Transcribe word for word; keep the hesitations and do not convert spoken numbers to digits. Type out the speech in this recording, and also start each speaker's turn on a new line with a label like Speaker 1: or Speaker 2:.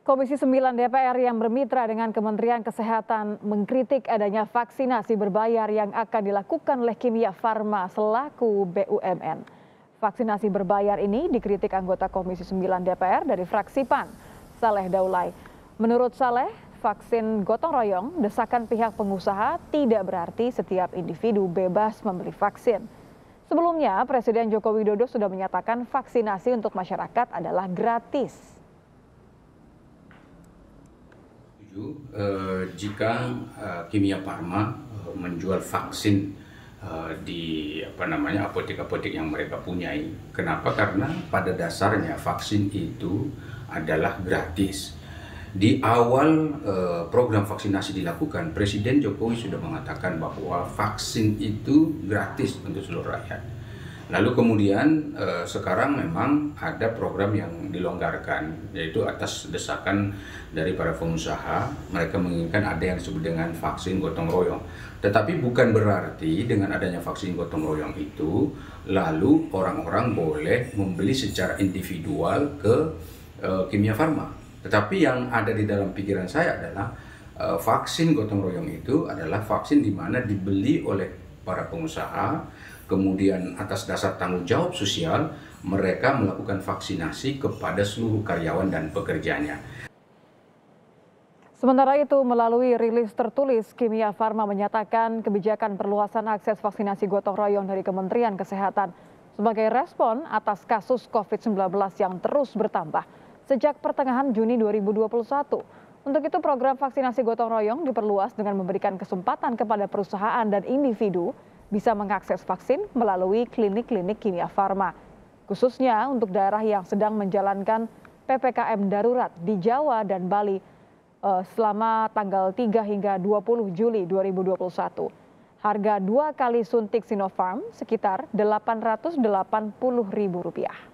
Speaker 1: Komisi sembilan D P R yang bermitra dengan Kementerian Kesehatan mengkritik adanya vaksinasi berbayar yang akan dilakukan oleh Kimia Farma selaku B U M N. Vaksinasi berbayar ini dikritik anggota Komisi sembilan D P R dari fraksi P A N, Saleh Daulay. Menurut Saleh, vaksin gotong royong desakan pihak pengusaha tidak berarti setiap individu bebas membeli vaksin. Sebelumnya, Presiden Joko Widodo sudah menyatakan vaksinasi untuk masyarakat adalah gratis.
Speaker 2: Uh, jika uh, Kimia Farma uh, menjual vaksin uh, di apa namanya apotek-apotek yang mereka punyai. Kenapa? Karena pada dasarnya vaksin itu adalah gratis. Di awal uh, program vaksinasi dilakukan, Presiden Jokowi sudah mengatakan bahwa vaksin itu gratis untuk seluruh rakyat. Lalu kemudian eh, sekarang memang ada program yang dilonggarkan, yaitu atas desakan dari para pengusaha. Mereka menginginkan ada yang disebut dengan vaksin gotong royong. Tetapi bukan berarti dengan adanya vaksin gotong royong itu lalu orang-orang boleh membeli secara individual ke eh, Kimia Farma. Tetapi yang ada di dalam pikiran saya adalah eh, vaksin gotong royong itu adalah vaksin di mana dibeli oleh para pengusaha. Kemudian atas dasar tanggung jawab sosial, mereka melakukan vaksinasi kepada seluruh karyawan dan pekerjanya.
Speaker 1: Sementara itu, melalui rilis tertulis, Kimia Farma menyatakan kebijakan perluasan akses vaksinasi gotong royong dari Kementerian Kesehatan sebagai respon atas kasus COVID sembilan belas yang terus bertambah sejak pertengahan Juni dua ribu dua puluh satu. Untuk itu, program vaksinasi gotong royong diperluas dengan memberikan kesempatan kepada perusahaan dan individu bisa mengakses vaksin melalui klinik-klinik Kimia Farma, khususnya untuk daerah yang sedang menjalankan P P K M darurat di Jawa dan Bali eh, selama tanggal tiga hingga dua puluh Juli dua ribu dua puluh satu. Harga dua kali suntik Sinopharm sekitar delapan ratus delapan puluh ribu rupiah.